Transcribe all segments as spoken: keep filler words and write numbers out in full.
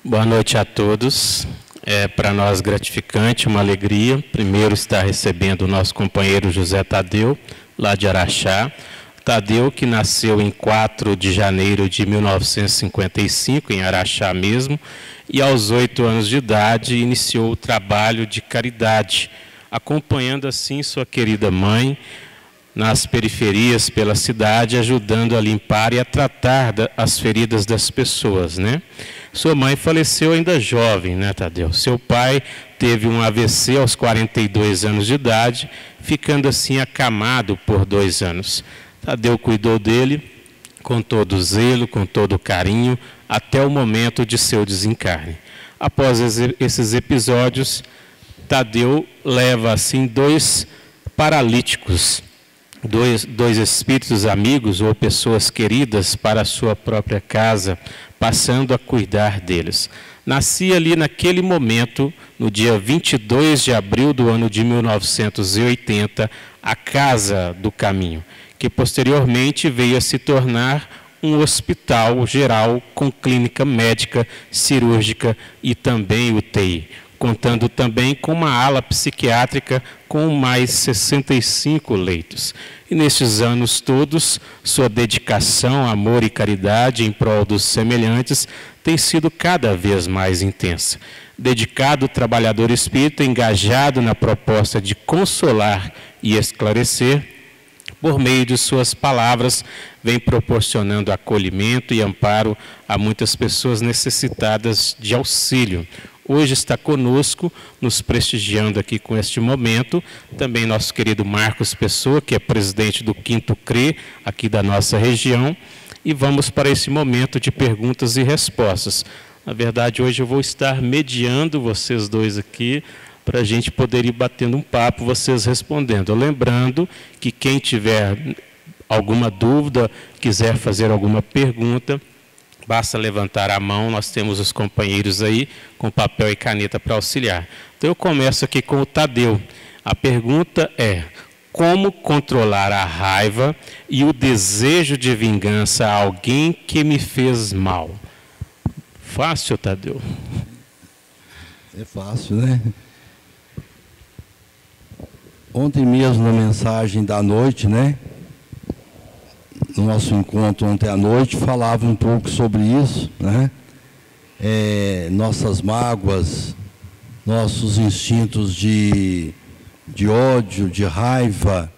Boa noite a todos. É para nós gratificante, uma alegria. Primeiro estar recebendo o nosso companheiro José Tadeu, lá de Araxá. Tadeu, que nasceu em quatro de janeiro de mil novecentos e cinquenta e cinco, em Araxá mesmo, e aos oito anos de idade iniciou o trabalho de caridade, acompanhando assim sua querida mãe nas periferias pela cidade, ajudando a limpar e a tratar da, as feridas das pessoas, né? Sua mãe faleceu ainda jovem, né, Tadeu? Seu pai teve um A V C aos quarenta e dois anos de idade, ficando assim acamado por dois anos. Tadeu cuidou dele com todo zelo, com todo carinho, até o momento de seu desencarne. Após esses episódios, Tadeu leva assim dois paralíticos, dois, dois espíritos amigos ou pessoas queridas para a sua própria casa, passando a cuidar deles. Nascia ali naquele momento, no dia vinte e dois de abril do ano de mil novecentos e oitenta, a Casa do Caminho, que posteriormente veio a se tornar um hospital geral com clínica médica, cirúrgica e também U T I, contando também com uma ala psiquiátrica com mais sessenta e cinco leitos. E nestes anos todos, sua dedicação, amor e caridade em prol dos semelhantes tem sido cada vez mais intensa. Dedicado trabalhador espírita, engajado na proposta de consolar e esclarecer, por meio de suas palavras, vem proporcionando acolhimento e amparo a muitas pessoas necessitadas de auxílio. Hoje está conosco, nos prestigiando aqui com este momento, também nosso querido Marcos Pessoa, que é presidente do quinto C R E, aqui da nossa região, e vamos para esse momento de perguntas e respostas. Na verdade, hoje eu vou estar mediando vocês dois aqui, para a gente poder ir batendo um papo, vocês respondendo. Lembrando que quem tiver alguma dúvida, quiser fazer alguma pergunta, basta levantar a mão, nós temos os companheiros aí com papel e caneta para auxiliar. Então eu começo aqui com o Tadeu. A pergunta é: como controlar a raiva e o desejo de vingança a alguém que me fez mal? Fácil, Tadeu? É fácil, né? Ontem mesmo, na mensagem da noite, né? No nosso encontro ontem à noite, falava um pouco sobre isso, né? É, nossas mágoas, nossos instintos de, de ódio, de raiva,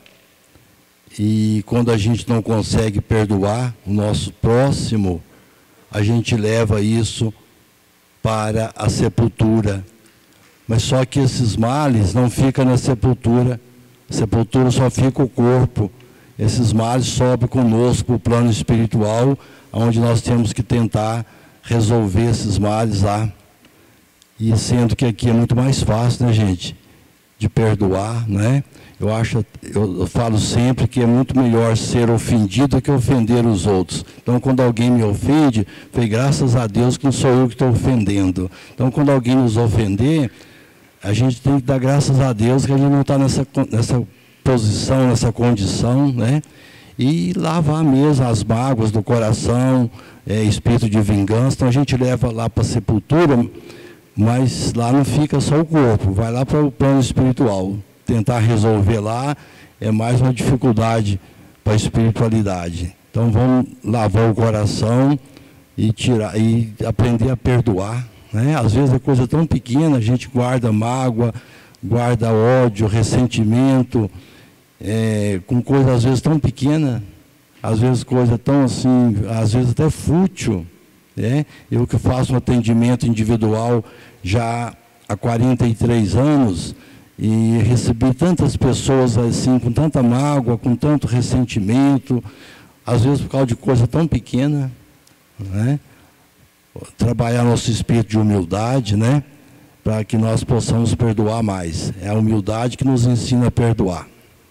e quando a gente não consegue perdoar o nosso próximo, a gente leva isso para a sepultura. Mas só que esses males não ficam na sepultura, a sepultura só fica o corpo. Esses males sobem conosco para o plano espiritual, onde nós temos que tentar resolver esses males lá. E sendo que aqui é muito mais fácil, né, gente, de perdoar, né? Eu acho, eu, eu falo sempre que é muito melhor ser ofendido do que ofender os outros. Então, quando alguém me ofende, foi graças a Deus que não sou eu que estou ofendendo. Então, quando alguém nos ofender, a gente tem que dar graças a Deus que a gente não está nessa, nessa posição, nessa condição, né? E lavar mesmo as mágoas do coração, é, espírito de vingança. Então a gente leva lá para a sepultura, mas lá não fica só o corpo, vai lá para o plano espiritual. Tentar resolver lá é mais uma dificuldade para a espiritualidade. Então vamos lavar o coração e, tirar, e aprender a perdoar. Né? Às vezes é coisa tão pequena, a gente guarda mágoa, guarda ódio, ressentimento, é, com coisas às vezes tão pequena, às vezes coisa tão assim, às vezes até fútil. Né? Eu que faço um atendimento individual já há quarenta e três anos e recebi tantas pessoas assim, com tanta mágoa, com tanto ressentimento, às vezes por causa de coisa tão pequena, né? Trabalhar nosso espírito de humildade, né? Para que nós possamos perdoar mais. É a humildade que nos ensina a perdoar.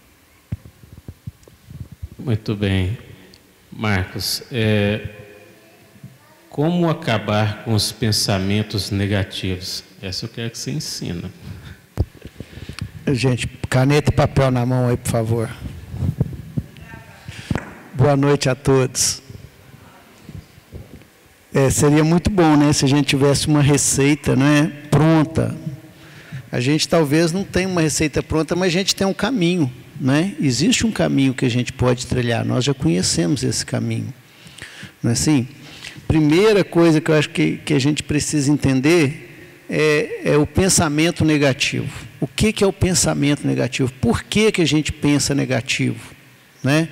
Muito bem. Marcos, é, como acabar com os pensamentos negativos? Essa eu quero que você ensina. Gente, caneta e papel na mão aí, por favor. Boa noite a todos. É, seria muito bom, né, se a gente tivesse uma receita, né, pronta. A gente talvez não tenha uma receita pronta, mas a gente tem um caminho, né? Existe um caminho que a gente pode trilhar, nós já conhecemos esse caminho. Não é assim? Primeira coisa que eu acho que, que a gente precisa entender é, é o pensamento negativo. O que, que é o pensamento negativo? Por que, que a gente pensa negativo? Né?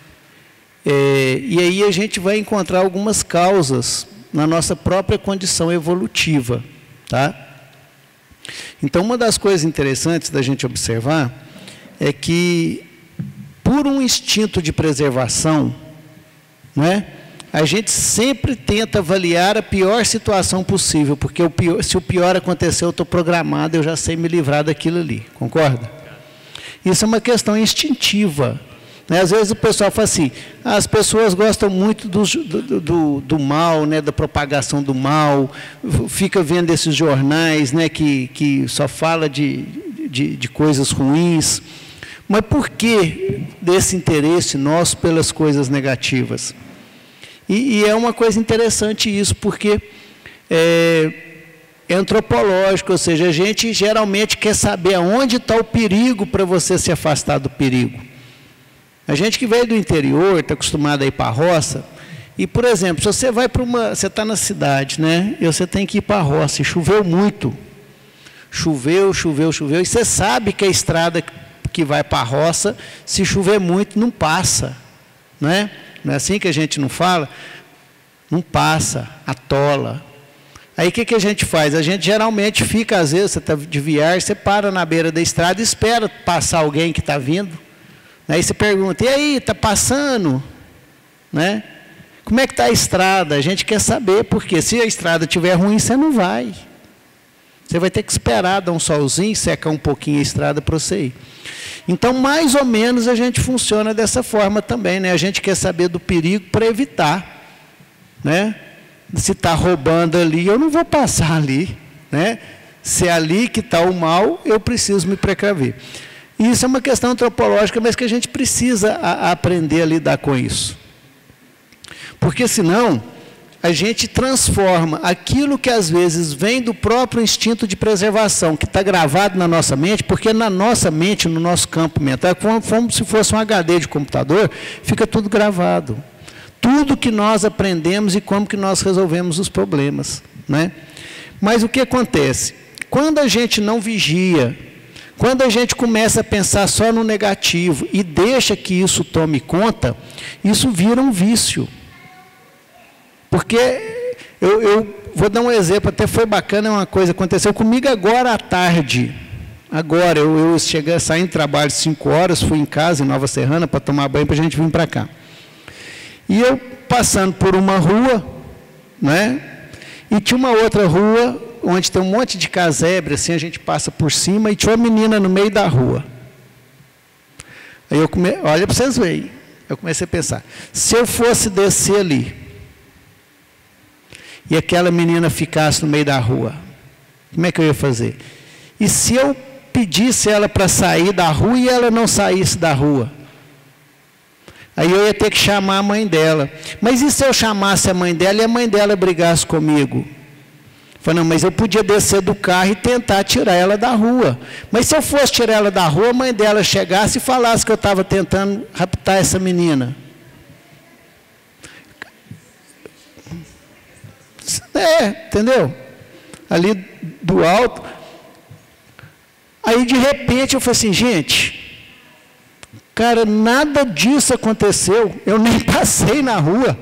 É, e aí a gente vai encontrar algumas causas na nossa própria condição evolutiva. Tá? Então, uma das coisas interessantes da gente observar é que, por um instinto de preservação, né, a gente sempre tenta avaliar a pior situação possível, porque o pior, se o pior acontecer, eu estou programado, eu já sei me livrar daquilo ali. Concorda? Isso é uma questão instintiva. Né? Às vezes o pessoal fala assim, ah, as pessoas gostam muito do, do, do, do mal, né, da propagação do mal, fica vendo esses jornais, né, que, que só fala de, de, de coisas ruins. Mas por que desse interesse nosso pelas coisas negativas? E, e é uma coisa interessante isso, porque é, é antropológico, ou seja, a gente geralmente quer saber aonde está o perigo para você se afastar do perigo. A gente que veio do interior, está acostumado a ir para a roça, e, por exemplo, se você vai para uma, você está na cidade, né, e você tem que ir para a roça, e choveu muito, choveu, choveu, choveu, e você sabe que a estrada que vai para a roça, se chover muito, não passa, não é? Não é assim que a gente não fala? Não passa, atola. Aí o que, que a gente faz? A gente geralmente fica, às vezes, você está de viagem, você para na beira da estrada e espera passar alguém que está vindo. Aí você pergunta, e aí, está passando? Né? Como é que está a estrada? A gente quer saber, porque se a estrada estiver ruim, você não vai. Você vai ter que esperar dar um solzinho, secar um pouquinho a estrada para você ir. Então, mais ou menos, a gente funciona dessa forma também, né? A gente quer saber do perigo para evitar, né? Se está roubando ali, eu não vou passar ali, né? Se é ali que está o mal, eu preciso me precaver. E isso é uma questão antropológica, mas que a gente precisa a, a aprender a lidar com isso. Porque, senão, a gente transforma aquilo que às vezes vem do próprio instinto de preservação, que está gravado na nossa mente, porque na nossa mente, no nosso campo mental, é como, como se fosse um H D de computador, fica tudo gravado. Tudo que nós aprendemos e como que nós resolvemos os problemas. Né? Mas o que acontece? Quando a gente não vigia, quando a gente começa a pensar só no negativo e deixa que isso tome conta, isso vira um vício. Porque, eu, eu vou dar um exemplo, até foi bacana, uma coisa aconteceu comigo agora à tarde. Agora, eu, eu cheguei, saí do trabalho às cinco horas, fui em casa, em Nova Serrana, para tomar banho, para a gente vir para cá. E eu, passando por uma rua, né, e tinha uma outra rua, onde tem um monte de casebre, assim, a gente passa por cima, e tinha uma menina no meio da rua. Aí eu come... olha para vocês verem, eu comecei a pensar, se eu fosse descer ali, e aquela menina ficasse no meio da rua, como é que eu ia fazer? E se eu pedisse ela para sair da rua e ela não saísse da rua? Aí eu ia ter que chamar a mãe dela. Mas e se eu chamasse a mãe dela e a mãe dela brigasse comigo? Falei, não, mas eu podia descer do carro e tentar tirar ela da rua. Mas se eu fosse tirar ela da rua, a mãe dela chegasse e falasse que eu estava tentando raptar essa menina. É, entendeu? Ali do alto. Aí, de repente, eu falei assim, gente, cara, nada disso aconteceu. Eu nem passei na rua.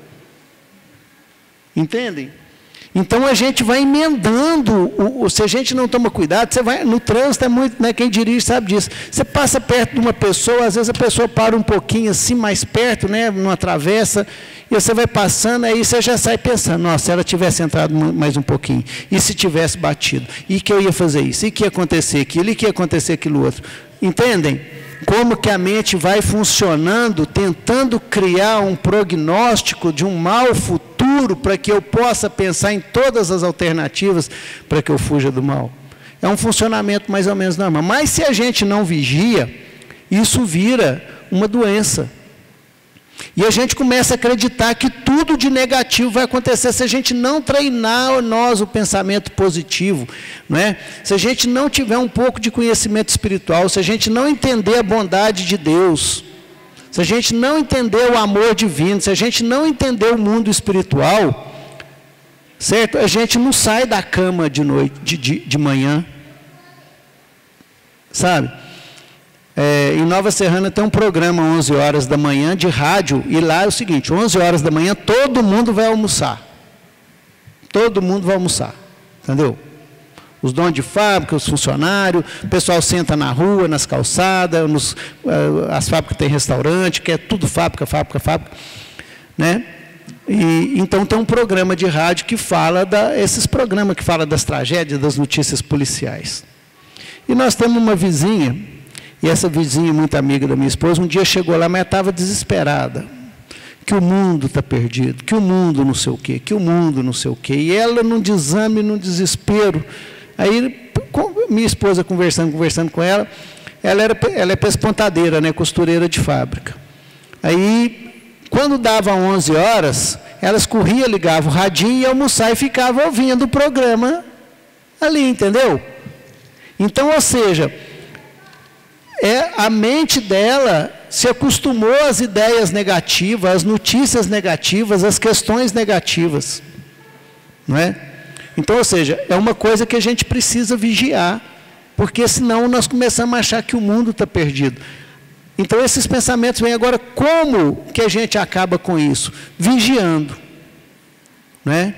Entendem? Então, a gente vai emendando. O, o, se a gente não toma cuidado, você vai, no trânsito é muito, né, quem dirige sabe disso. Você passa perto de uma pessoa, às vezes a pessoa para um pouquinho assim, mais perto, né, numa travessa, e você vai passando, aí você já sai pensando, nossa, se ela tivesse entrado mais um pouquinho, e se tivesse batido, e que eu ia fazer isso, e que ia acontecer aquilo, e que ia acontecer aquilo outro. Entendem? Como que a mente vai funcionando, tentando criar um prognóstico de um mal futuro, para que eu possa pensar em todas as alternativas para que eu fuja do mal. É um funcionamento mais ou menos normal. Mas se a gente não vigia, isso vira uma doença. E a gente começa a acreditar que tudo de negativo vai acontecer se a gente não treinar nós o pensamento positivo, não é? Se a gente não tiver um pouco de conhecimento espiritual, se a gente não entender a bondade de Deus, se a gente não entender o amor divino, se a gente não entender o mundo espiritual, certo? A gente não sai da cama de noite, de, de, de manhã, sabe? É, em Nova Serrana tem um programa onze horas da manhã de rádio, e lá é o seguinte, onze horas da manhã todo mundo vai almoçar. Todo mundo vai almoçar, entendeu? Os donos de fábrica, os funcionários, o pessoal senta na rua, nas calçadas, nos, as fábricas têm restaurante, que é tudo fábrica, fábrica, fábrica, né? E, então tem um programa de rádio que fala, da, esses programas que falam das tragédias, das notícias policiais. E nós temos uma vizinha, e essa vizinha, muito amiga da minha esposa, um dia chegou lá, mas estava desesperada. Que o mundo está perdido, que o mundo não sei o quê, que o mundo não sei o quê. E ela num desame, num desespero. Aí, minha esposa conversando, conversando com ela, ela, era, ela é pespontadeira, né, costureira de fábrica. Aí, quando dava onze horas, elas corriam, ligavam o radinho, e almoçar e ficavam ouvindo o programa ali, entendeu? Então, ou seja, é, a mente dela se acostumou às ideias negativas, às notícias negativas, às questões negativas, não é? Então, ou seja, é uma coisa que a gente precisa vigiar, porque senão nós começamos a achar que o mundo está perdido. Então, esses pensamentos vêm agora, como que a gente acaba com isso? Vigiando, não é?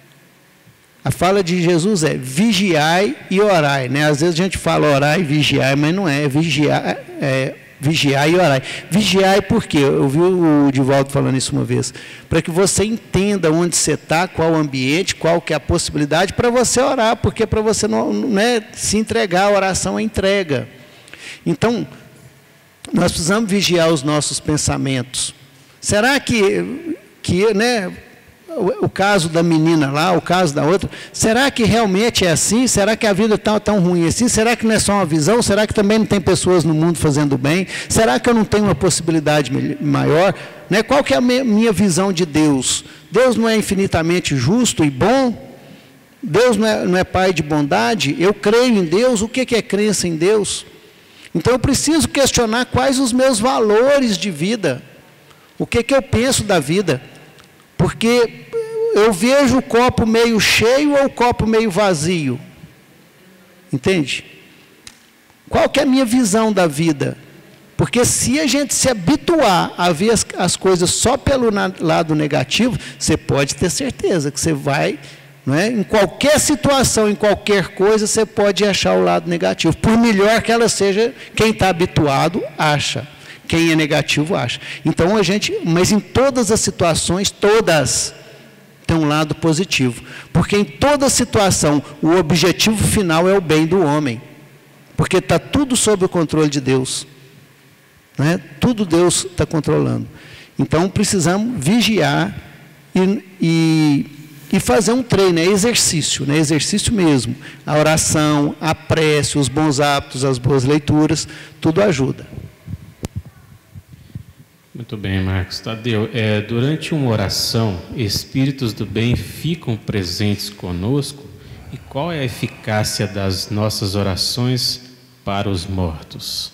A fala de Jesus é vigiai e orai, né? Às vezes a gente fala orai e vigiai, mas não é, é vigiar, é vigiai e orai. Vigiai por quê? Eu vi o Divaldo falando isso uma vez. Para que você entenda onde você está, qual o ambiente, qual que é a possibilidade para você orar, porque para você não, não é se entregar, a oração é entrega. Então, nós precisamos vigiar os nossos pensamentos. Será que, que né, o, o caso da menina lá, o caso da outra, será que realmente é assim? Será que a vida está tão ruim assim? Será que não é só uma visão? Será que também não tem pessoas no mundo fazendo bem? Será que eu não tenho uma possibilidade maior? Né? Qual que é a minha visão de Deus? Deus não é infinitamente justo e bom? Deus não é, não é pai de bondade? Eu creio em Deus. O que, que é crença em Deus? Então eu preciso questionar quais os meus valores de vida. O que, que eu penso da vida? Porque eu vejo o copo meio cheio ou o copo meio vazio. Entende? Qual que é a minha visão da vida? Porque se a gente se habituar a ver as, as coisas só pelo na, lado negativo, você pode ter certeza que você vai, não é? Em qualquer situação, em qualquer coisa, você pode achar o lado negativo. Por melhor que ela seja, quem está habituado acha. Quem é negativo acha. Então a gente, mas em todas as situações, todas, tem um lado positivo. Porque em toda situação, o objetivo final é o bem do homem. Porque está tudo sob o controle de Deus. Né? Tudo Deus está controlando. Então precisamos vigiar e, e, e fazer um treino, é exercício, né? Exercício mesmo. A oração, a prece, os bons hábitos, as boas leituras, tudo ajuda. Muito bem, Marcos. Tadeu, é, durante uma oração, espíritos do bem ficam presentes conosco? E qual é a eficácia das nossas orações para os mortos?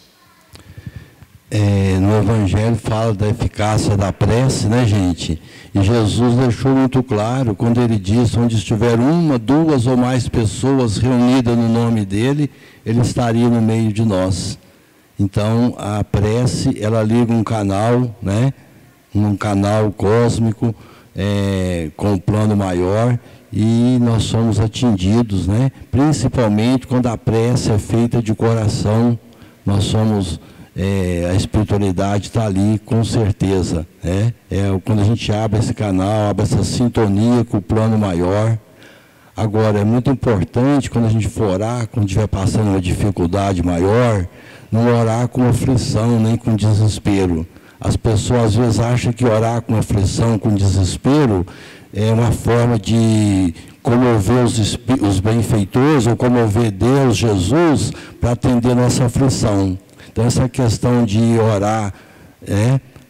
É, no Evangelho fala da eficácia da prece, né, gente? E Jesus deixou muito claro, quando ele disse, onde estiver uma, duas ou mais pessoas reunidas no nome dele, ele estaria no meio de nós. Então, a prece, ela liga um canal, né, um canal cósmico, é, com um plano maior, e nós somos atingidos, né, principalmente quando a prece é feita de coração, nós somos, é, a espiritualidade está ali, com certeza, né, é, quando a gente abre esse canal, abre essa sintonia com o plano maior. Agora, é muito importante, quando a gente for orar, quando estiver passando uma dificuldade maior, não orar com aflição, nem com desespero. As pessoas às vezes acham que orar com aflição, com desespero, é uma forma de comover os, os benfeitores, ou comover Deus, Jesus, para atender nossa aflição. Então, essa questão de orar é,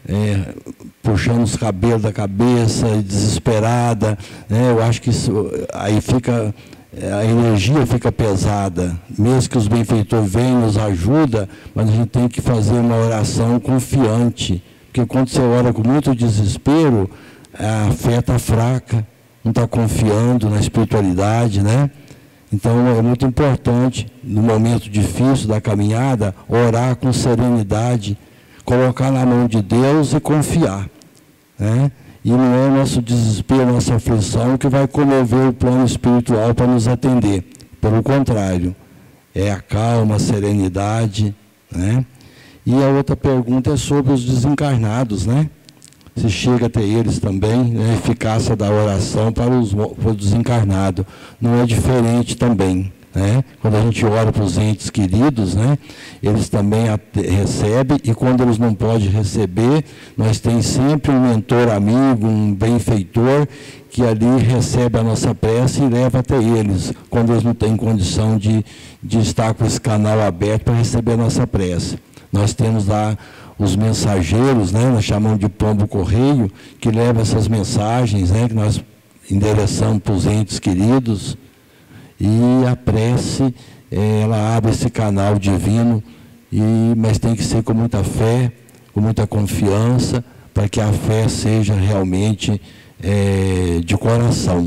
é, puxando os cabelos da cabeça, desesperada, né? Eu acho que isso, aí fica, a energia fica pesada, mesmo que os benfeitores venham, nos ajuda, mas a gente tem que fazer uma oração confiante, porque quando você ora com muito desespero, a fé está fraca, não está confiando na espiritualidade, né? Então é muito importante, no momento difícil da caminhada, orar com serenidade, colocar na mão de Deus e confiar, né? E não é o nosso desespero, nossa aflição que vai comover o plano espiritual para nos atender. Pelo contrário, é a calma, a serenidade, né? E a outra pergunta é sobre os desencarnados, né? Se chega até eles também, né? A eficácia da oração para os, para os desencarnados. Não é diferente também, né? Quando a gente ora para os entes queridos, né? Eles também recebem, e quando eles não podem receber, nós temos sempre um mentor amigo, um benfeitor, que ali recebe a nossa prece e leva até eles, quando eles não têm condição de, de estar com esse canal aberto para receber a nossa prece. Nós temos lá os mensageiros, né? Nós chamamos de pombo correio, que leva essas mensagens, né? Que nós endereçamos para os entes queridos, e a prece, ela abre esse canal divino, e, mas tem que ser com muita fé, com muita confiança, para que a fé seja realmente é, de coração.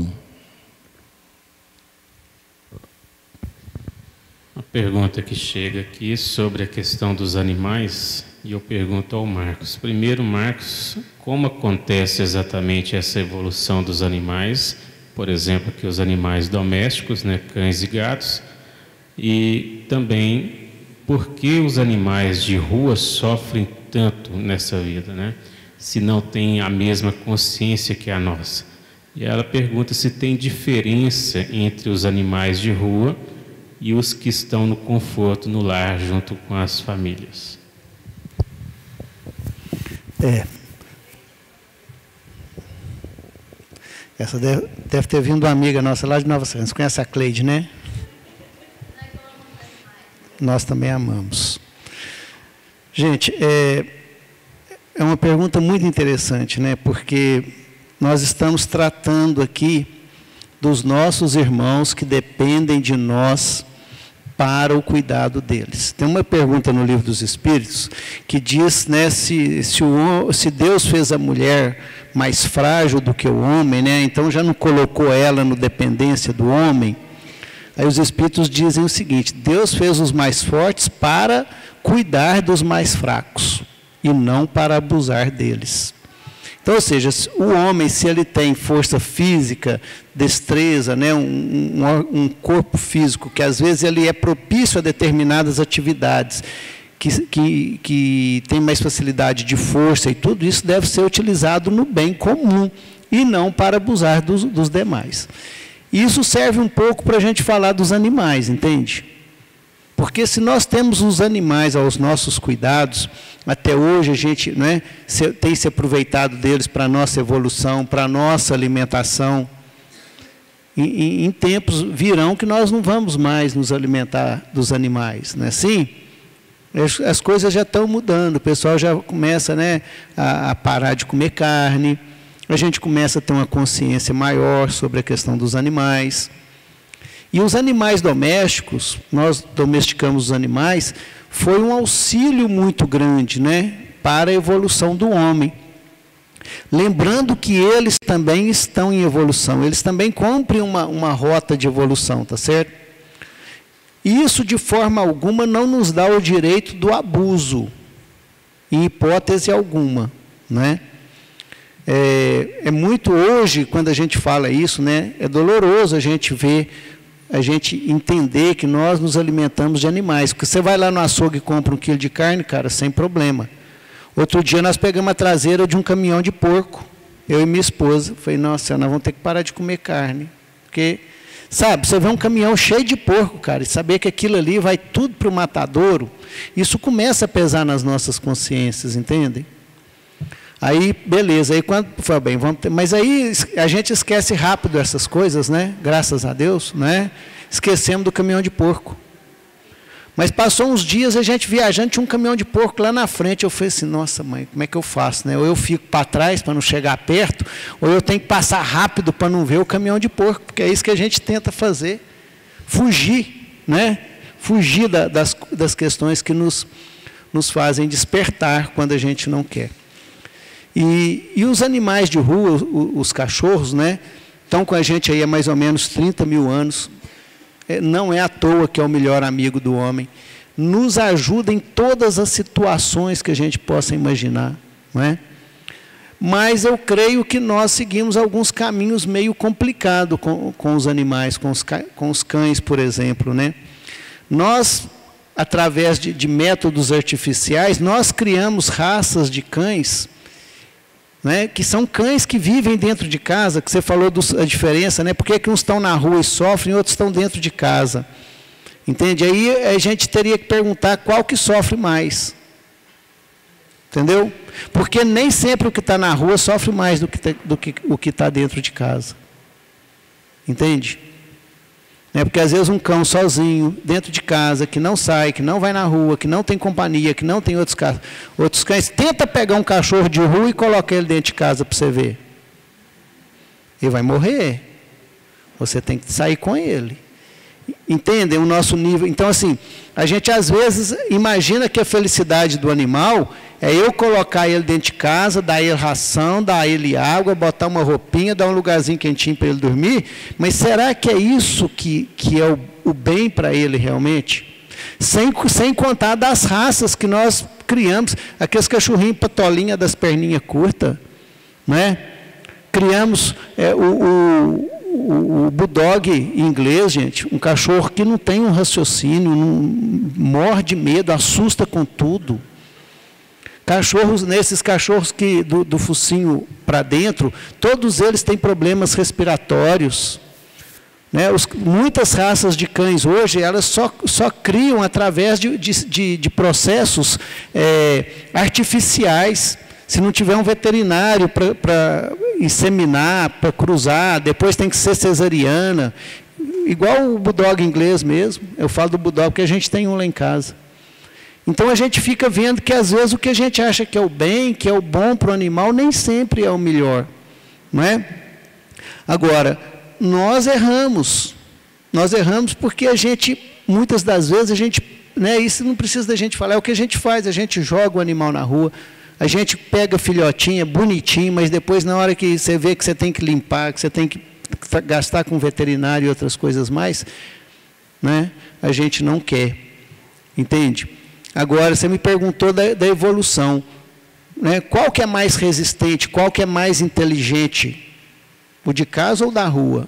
Uma pergunta que chega aqui sobre a questão dos animais, e eu pergunto ao Marcos. Primeiro, Marcos, como acontece exatamente essa evolução dos animais? Por exemplo, que os animais domésticos, né, cães e gatos, e também por que os animais de rua sofrem tanto nessa vida, né, se não têm a mesma consciência que a nossa. E ela pergunta se tem diferença entre os animais de rua e os que estão no conforto, no lar, junto com as famílias. É. Essa deve, deve ter vindo uma amiga nossa lá de Nova Serrana. Você conhece a Cleide, né? Nós também amamos. Gente, é, é uma pergunta muito interessante, né? Porque nós estamos tratando aqui dos nossos irmãos que dependem de nós para o cuidado deles. Tem uma pergunta no Livro dos Espíritos que diz, né, se, se, o, se Deus fez a mulher mais frágil do que o homem, né, então já não colocou ela no dependência do homem. Aí os Espíritos dizem o seguinte: Deus fez os mais fortes para cuidar dos mais fracos e não para abusar deles. Então, ou seja, o homem, se ele tem força física, destreza, né, um, um, um corpo físico, que às vezes ele é propício a determinadas atividades, que, que, que tem mais facilidade de força, e tudo isso deve ser utilizado no bem comum, e não para abusar dos, dos demais. Isso serve um pouco para a gente falar dos animais, entende? Porque se nós temos os animais aos nossos cuidados, até hoje a gente, né, tem se aproveitado deles para a nossa evolução, para a nossa alimentação. Em, em tempos virão que nós não vamos mais nos alimentar dos animais, não é assim? As, as coisas já estão mudando, o pessoal já começa, né, a, a parar de comer carne, a gente começa a ter uma consciência maior sobre a questão dos animais. E os animais domésticos, nós domesticamos os animais, foi um auxílio muito grande, né, para a evolução do homem. Lembrando que eles também estão em evolução, eles também cumprem uma, uma rota de evolução, tá certo? Isso, de forma alguma, não nos dá o direito do abuso, em hipótese alguma, né? É, é muito hoje, quando a gente fala isso, né, é doloroso a gente ver, a gente entender que nós nos alimentamos de animais. Porque você vai lá no açougue e compra um quilo de carne, cara, sem problema. Outro dia nós pegamos a traseira de um caminhão de porco, eu e minha esposa. Falei, nossa, nós vamos ter que parar de comer carne. Porque, sabe, você vê um caminhão cheio de porco, cara, e saber que aquilo ali vai tudo para o matadouro, isso começa a pesar nas nossas consciências, entendem? Aí, beleza, aí quando foi bem, vamos ter, mas aí a gente esquece rápido essas coisas, né? Graças a Deus, né? Esquecemos do caminhão de porco. Mas passou uns dias, a gente viajando, tinha um caminhão de porco lá na frente. Eu falei assim, nossa mãe, como é que eu faço, né? Ou eu fico para trás para não chegar perto, ou eu tenho que passar rápido para não ver o caminhão de porco, porque é isso que a gente tenta fazer. Fugir, né? Fugir da, das, das questões que nos, nos fazem despertar quando a gente não quer. E, e os animais de rua, os, os cachorros, né? Estão com a gente aí há mais ou menos trinta mil anos. Não é à toa que é o melhor amigo do homem. Nos ajuda em todas as situações que a gente possa imaginar, não é? Mas eu creio que nós seguimos alguns caminhos meio complicados com, com os animais, com os, com os cães, por exemplo, né? Nós, através de, de métodos artificiais, nós criamos raças de cães, né, que são cães que vivem dentro de casa, que você falou da diferença, né? Por que que uns estão na rua e sofrem, e outros estão dentro de casa? Entende? Aí a gente teria que perguntar qual que sofre mais. Entendeu? Porque nem sempre o que está na rua sofre mais do que, do que o que está dentro de casa. Entende? É porque às vezes um cão sozinho, dentro de casa, que não sai, que não vai na rua, que não tem companhia, que não tem outros, outros cães, tenta pegar um cachorro de rua e coloca ele dentro de casa para você ver. Ele vai morrer. Você tem que sair com ele. Entendem o nosso nível? Então, assim, a gente às vezes imagina que a felicidade do animal é eu colocar ele dentro de casa, dar ele ração, dar ele água, botar uma roupinha, dar um lugarzinho quentinho para ele dormir, mas será que é isso que, que é o, o bem para ele realmente? Sem, sem contar das raças que nós criamos, aqueles cachorrinhos patolinha das perninhas curtas, né? Criamos é, o, o, o, o bulldog inglês, gente, um cachorro que não tem um raciocínio, não, morre de medo, assusta com tudo. Cachorros, nesses cachorros que do, do focinho para dentro, todos eles têm problemas respiratórios. Né? Os, muitas raças de cães hoje, elas só, só criam através de, de, de processos é, artificiais. Se não tiver um veterinário para inseminar, para cruzar, depois tem que ser cesariana. Igual o bulldog inglês mesmo. Eu falo do bulldog porque a gente tem um lá em casa. Então a gente fica vendo que às vezes o que a gente acha que é o bem, que é o bom para o animal, nem sempre é o melhor. Não é? Agora, nós erramos. Nós erramos porque a gente, muitas das vezes, a gente, né, isso não precisa da gente falar, é o que a gente faz, a gente joga o animal na rua, a gente pega filhotinha, bonitinho, mas depois na hora que você vê que você tem que limpar, que você tem que gastar com veterinário e outras coisas mais, né, a gente não quer. Entende? Agora, você me perguntou da, da evolução. Né? Qual que é mais resistente, qual que é mais inteligente? O de casa ou da rua?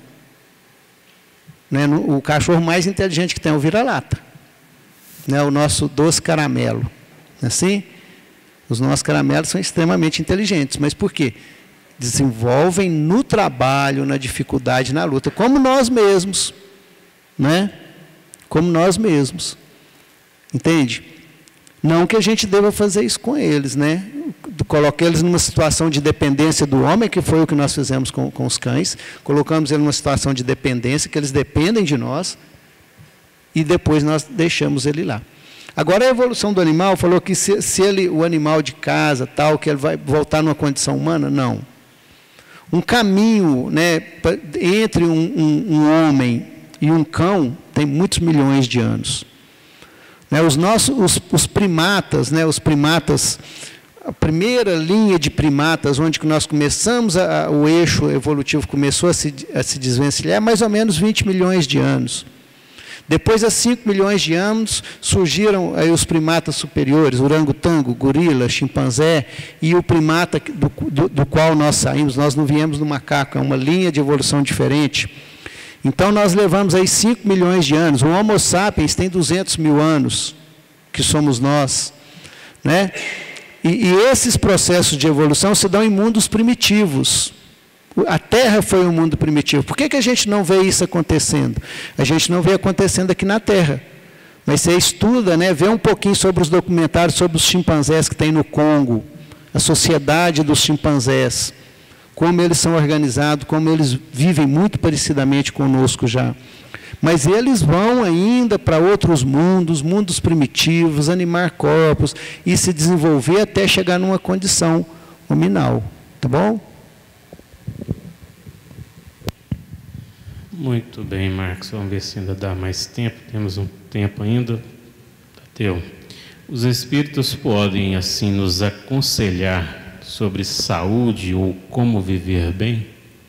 Né? O cachorro mais inteligente que tem é o vira-lata. Né? O nosso doce caramelo. Assim? Os nossos caramelos são extremamente inteligentes. Mas por quê? Desenvolvem no trabalho, na dificuldade, na luta. Como nós mesmos. Né? Como nós mesmos. Entende? Não que a gente deva fazer isso com eles, né? Coloquei eles numa situação de dependência do homem, que foi o que nós fizemos com, com os cães. Colocamos eles numa situação de dependência, que eles dependem de nós, e depois nós deixamos ele lá. Agora, a evolução do animal falou que se, se ele, o animal de casa, tal, que ele vai voltar numa condição humana, não. Um caminho, né, entre um, um, um homem e um cão tem muitos milhões de anos. Né, os, nossos, os, os primatas, né, os primatas, a primeira linha de primatas, onde que nós começamos, a, a, o eixo evolutivo começou a se, a se desvencilhar, é mais ou menos vinte milhões de anos. Depois, há cinco milhões de anos, surgiram aí os primatas superiores, orangotango, gorila, chimpanzé, e o primata do, do, do qual nós saímos. Nós não viemos do macaco, é uma linha de evolução diferente. Então, nós levamos aí cinco milhões de anos. O Homo sapiens tem duzentos mil anos, que somos nós. Né? E, e esses processos de evolução se dão em mundos primitivos. A Terra foi um mundo primitivo. Por que que a gente não vê isso acontecendo? A gente não vê acontecendo aqui na Terra. Mas você estuda, né, vê um pouquinho sobre os documentários sobre os chimpanzés que tem no Congo, a sociedade dos chimpanzés, como eles são organizados, como eles vivem muito parecidamente conosco já. Mas eles vão ainda para outros mundos, mundos primitivos, animar corpos e se desenvolver até chegar numa condição nominal. Tá bom? Muito bem, Marcos. Vamos ver se ainda dá mais tempo. Temos um tempo ainda. Tadeu. Os espíritos podem, assim, nos aconselhar sobre saúde ou como viver bem?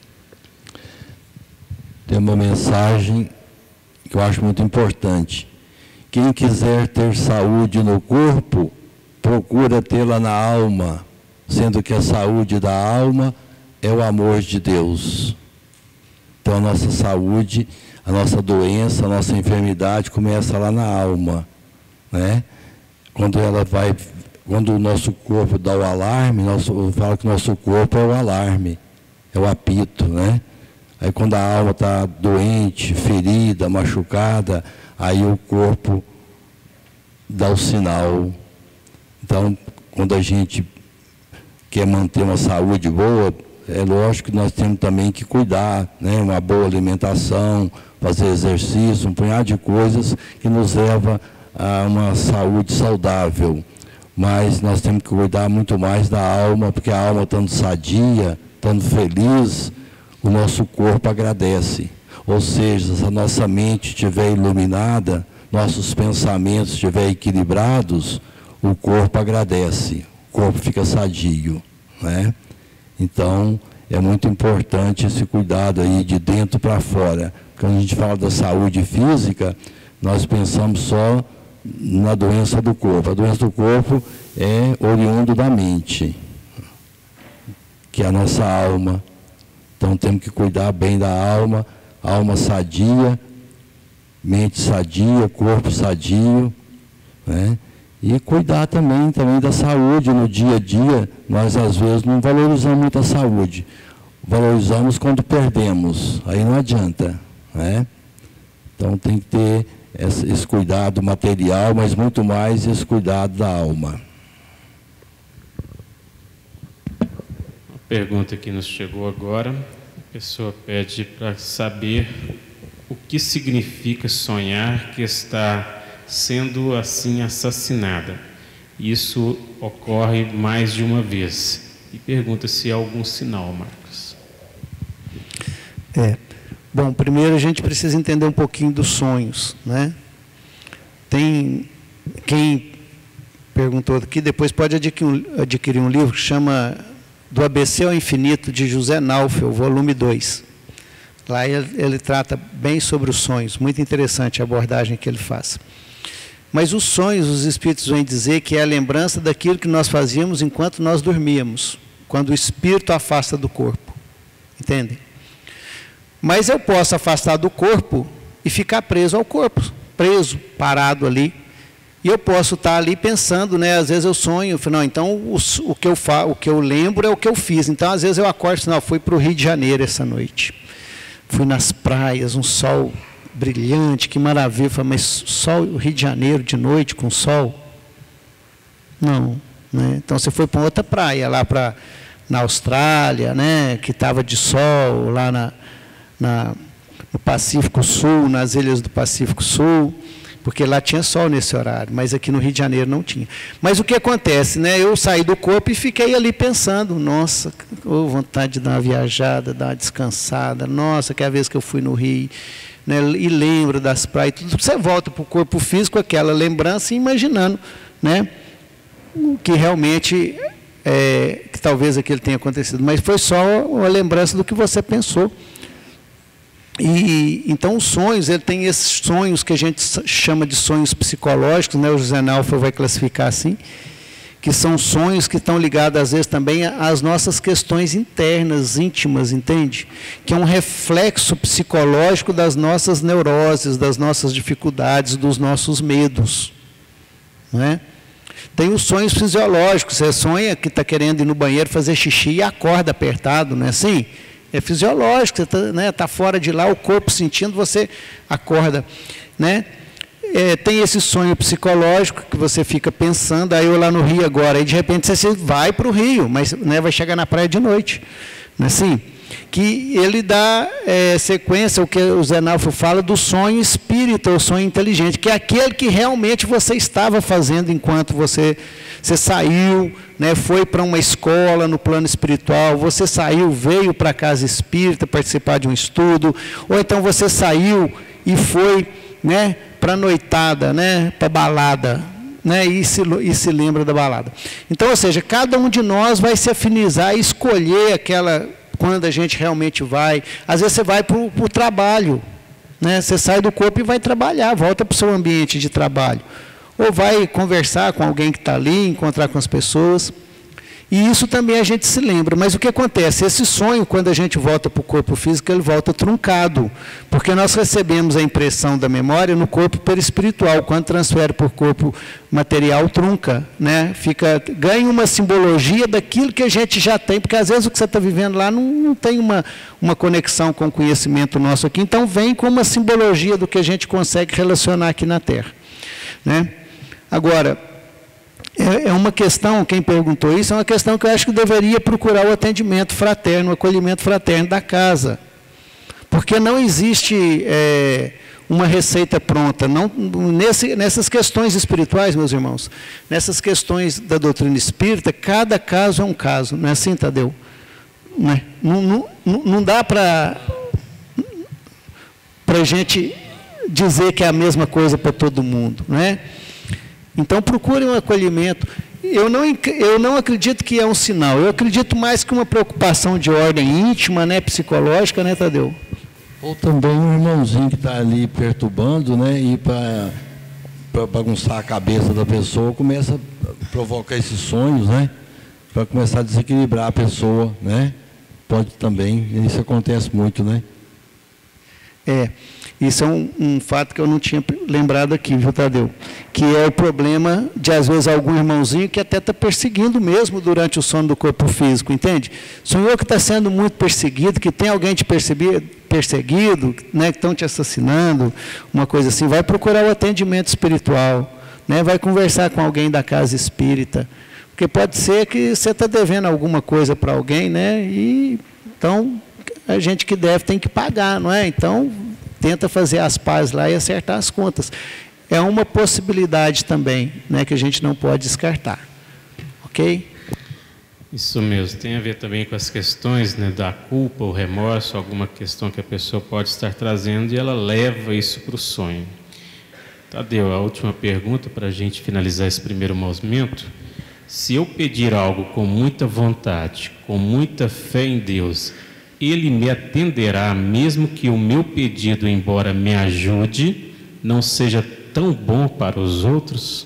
Tem uma mensagem que eu acho muito importante. Quem quiser ter saúde no corpo, procura tê-la na alma, sendo que a saúde da alma é o amor de Deus. Então, a nossa saúde, a nossa doença, a nossa enfermidade começa lá na alma, né? Quando ela vai, quando o nosso corpo dá o alarme, nosso, eu falo que o nosso corpo é o alarme, é o apito, né? Aí quando a alma está doente, ferida, machucada, aí o corpo dá o sinal. Então, quando a gente quer manter uma saúde boa, é lógico que nós temos também que cuidar, né? Uma boa alimentação, fazer exercício, um punhado de coisas que nos leva a uma saúde saudável. Mas nós temos que cuidar muito mais da alma, porque a alma estando sadia, estando feliz, o nosso corpo agradece. Ou seja, se a nossa mente estiver iluminada, nossos pensamentos estiverem equilibrados, o corpo agradece, o corpo fica sadio, né? Então, é muito importante esse cuidado aí de dentro para fora. Quando a gente fala da saúde física, nós pensamos só na doença do corpo. A doença do corpo é oriundo da mente, que é a nossa alma. Então, temos que cuidar bem da alma, alma sadia, mente sadia, corpo sadio, né? E cuidar também, também da saúde no dia a dia. Nós, às vezes, não valorizamos muito a saúde. Valorizamos quando perdemos, aí não adianta, né? Então, tem que ter esse, esse cuidado material, mas muito mais esse cuidado da alma. Pergunta que nos chegou agora, a pessoa pede para saber o que significa sonhar que está sendo assim assassinada. Isso ocorre mais de uma vez. E pergunta se há algum sinal, Marcos. É. Bom, primeiro a gente precisa entender um pouquinho dos sonhos, né? Tem quem perguntou aqui, depois pode adquirir, adquirir um livro que chama Do A B C ao Infinito, de José Naufel, volume dois. Lá ele, ele trata bem sobre os sonhos, muito interessante a abordagem que ele faz. Mas os sonhos, os espíritos vêm dizer que é a lembrança daquilo que nós fazíamos enquanto nós dormíamos, quando o espírito afasta do corpo, entendem? Mas eu posso afastar do corpo e ficar preso ao corpo, preso, parado ali. E eu posso estar ali pensando, né? Às vezes eu sonho, não, então o, o, que eu fa, o que eu lembro é o que eu fiz. Então, às vezes eu acordo, não, fui para o Rio de Janeiro essa noite. Fui nas praias, um sol brilhante, que maravilha. Falei, mas sol, o Rio de Janeiro de noite com sol? Não, né? Então você foi para outra praia, lá para na Austrália, né? Que estava de sol, lá na, na, no Pacífico Sul, nas ilhas do Pacífico Sul. Porque lá tinha sol nesse horário, mas aqui no Rio de Janeiro não tinha. Mas o que acontece, né? Eu saí do corpo e fiquei ali pensando, nossa, oh, vontade de dar uma viajada, dar uma descansada, nossa, que é a vez que eu fui no Rio, né? E lembro das praias, tudo. Você volta para o corpo físico, aquela lembrança, e imaginando, né? Que realmente, é, que talvez aquilo tenha acontecido, mas foi só uma lembrança do que você pensou. E, então, os sonhos, ele tem esses sonhos que a gente chama de sonhos psicológicos, né? O José Naufel vai classificar assim, que são sonhos que estão ligados, às vezes, também às nossas questões internas, íntimas, entende? Que é um reflexo psicológico das nossas neuroses, das nossas dificuldades, dos nossos medos, né? Tem os sonhos fisiológicos, você sonha que está querendo ir no banheiro fazer xixi e acorda apertado, não é assim? É fisiológico, você está, né, tá fora de lá, o corpo sentindo, você acorda, né? É, tem esse sonho psicológico que você fica pensando, aí eu lá no Rio agora, aí de repente você vai para o Rio, mas, né, vai chegar na praia de noite, não é assim? que ele dá é, sequência ao que o Zé Nalfo fala do sonho espírita, o sonho inteligente, que é aquele que realmente você estava fazendo enquanto você, você saiu, né, foi para uma escola no plano espiritual, você saiu, veio para a casa espírita participar de um estudo, ou então você saiu e foi, né, para a noitada, né, para a balada, né, e, se, e se lembra da balada. Então, ou seja, cada um de nós vai se afinizar e escolher aquela... quando a gente realmente vai, às vezes você vai para o trabalho, né? Você sai do corpo e vai trabalhar, volta para o seu ambiente de trabalho, ou vai conversar com alguém que está ali, encontrar com as pessoas, e isso também a gente se lembra. Mas o que acontece? Esse sonho, quando a gente volta para o corpo físico, ele volta truncado, porque nós recebemos a impressão da memória no corpo perispiritual, quando transfere para o corpo material, trunca, né? Fica, ganha uma simbologia daquilo que a gente já tem, porque às vezes o que você está vivendo lá não, não tem uma, uma conexão com o conhecimento nosso aqui, então vem com uma simbologia do que a gente consegue relacionar aqui na Terra, né? Agora, é uma questão, quem perguntou isso, é uma questão que eu acho que deveria procurar o atendimento fraterno, o acolhimento fraterno da casa. Porque não existe é, uma receita pronta. Não, nesse, nessas questões espirituais, meus irmãos, nessas questões da doutrina espírita, cada caso é um caso. Não é assim, Tadeu? Não, é? não, não, não dá para a gente dizer que é a mesma coisa para todo mundo, não é? Então, procure um acolhimento. Eu não, eu não acredito que é um sinal. Eu acredito mais que uma preocupação de ordem íntima, né, psicológica, né, Tadeu? Ou também um irmãozinho que está ali perturbando, né, e para bagunçar a cabeça da pessoa, começa a provocar esses sonhos, né, para começar a desequilibrar a pessoa, né? Pode também, isso acontece muito, né? É. Isso é um, um fato que eu não tinha lembrado aqui, viu, Tadeu? Que é o problema de, às vezes, algum irmãozinho que até está perseguindo mesmo durante o sono do corpo físico, entende? Sonhou que está sendo muito perseguido, que tem alguém te perseguido, né, que estão te assassinando, uma coisa assim. Vai procurar o atendimento espiritual, né, vai conversar com alguém da casa espírita, porque pode ser que você está devendo alguma coisa para alguém, né, e então a gente que deve tem que pagar, não é? Então... tenta fazer as pazes lá e acertar as contas. É uma possibilidade também, né, que a gente não pode descartar. Ok? Isso mesmo. Tem a ver também com as questões, né, da culpa, o remorso, alguma questão que a pessoa pode estar trazendo e ela leva isso para o sonho. Tadeu, a última pergunta para a gente finalizar esse primeiro momento. Se eu pedir algo com muita vontade, com muita fé em Deus, Ele me atenderá, mesmo que o meu pedido, embora me ajude, não seja tão bom para os outros?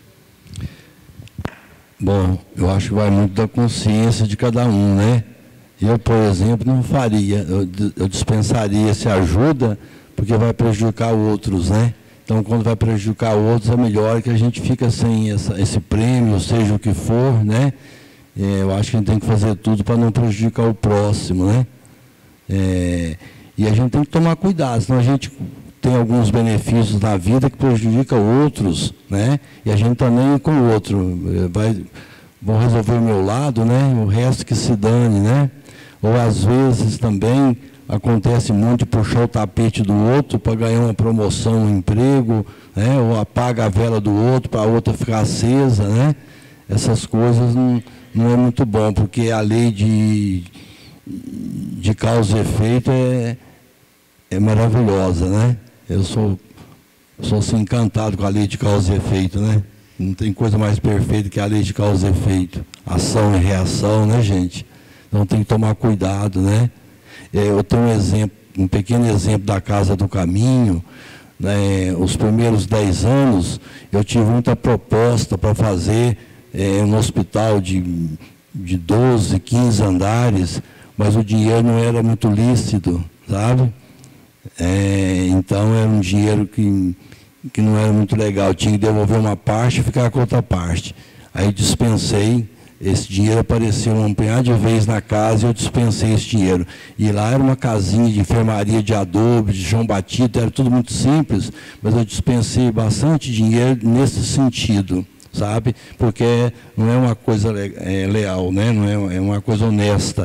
Bom, eu acho que vai muito da consciência de cada um, né? Eu, por exemplo, não faria, eu, eu dispensaria essa ajuda, porque vai prejudicar outros, né? Então, quando vai prejudicar outros, é melhor que a gente fica sem essa, esse prêmio, seja o que for, né? É, eu acho que a gente tem que fazer tudo para não prejudicar o próximo, né? É, e a gente tem que tomar cuidado, senão a gente tem alguns benefícios na vida que prejudicam outros, né? E a gente também com o outro, vai, vão resolver o meu lado, né? O resto que se dane, né? Ou às vezes também acontece muito de puxar o tapete do outro para ganhar uma promoção, um emprego, né? Ou apaga a vela do outro para a outra ficar acesa, né? Essas coisas não, não é muito bom, porque a lei de de causa e efeito é, é maravilhosa, né? Eu sou, sou assim, encantado com a lei de causa e efeito, né? Não tem coisa mais perfeita que a lei de causa e efeito. Ação e reação, né, gente? Então tem que tomar cuidado, né? Eu tenho um exemplo, um pequeno exemplo da Casa do Caminho, né? Os primeiros dez anos eu tive muita proposta para fazer é, um hospital de, de doze, quinze andares, mas o dinheiro não era muito lícito, sabe? É, então era um dinheiro que, que não era muito legal, eu tinha que devolver uma parte e ficar com outra parte. Aí dispensei, esse dinheiro apareceu um punhado de vezes na casa e eu dispensei esse dinheiro. E lá era uma casinha de enfermaria de adobe, de João Batista, era tudo muito simples, mas eu dispensei bastante dinheiro nesse sentido, sabe? Porque não é uma coisa é, leal, né? Não é, é uma coisa honesta.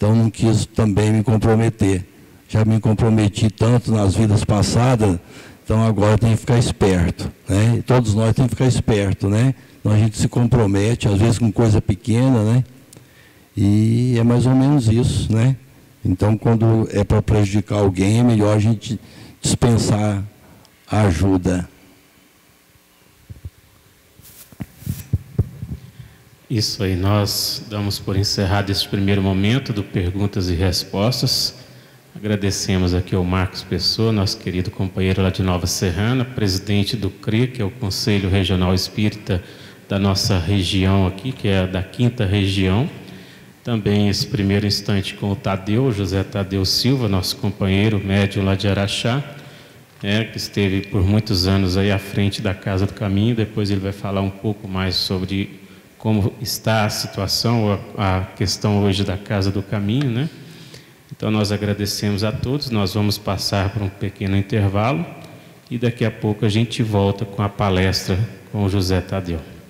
Então não quis também me comprometer. Já me comprometi tanto nas vidas passadas, então agora tem que ficar esperto, né? E todos nós temos que ficar esperto, né? Então a gente se compromete, às vezes com coisa pequena, né? E é mais ou menos isso, né? Então, quando é para prejudicar alguém, é melhor a gente dispensar a ajuda. Isso aí, nós damos por encerrado esse primeiro momento do Perguntas e Respostas. Agradecemos aqui ao Marcos Pessoa, nosso querido companheiro lá de Nova Serrana, presidente do C R E, que é o Conselho Regional Espírita da nossa região aqui, que é da quinta região. Também esse primeiro instante com o Tadeu, José Tadeu Silva, nosso companheiro médium lá de Araxá, é, que esteve por muitos anos aí à frente da Casa do Caminho. Depois ele vai falar um pouco mais sobre como está a situação, a, a questão hoje da Casa do Caminho, né? Então nós agradecemos a todos, nós vamos passar por um pequeno intervalo e daqui a pouco a gente volta com a palestra com o José Tadeu.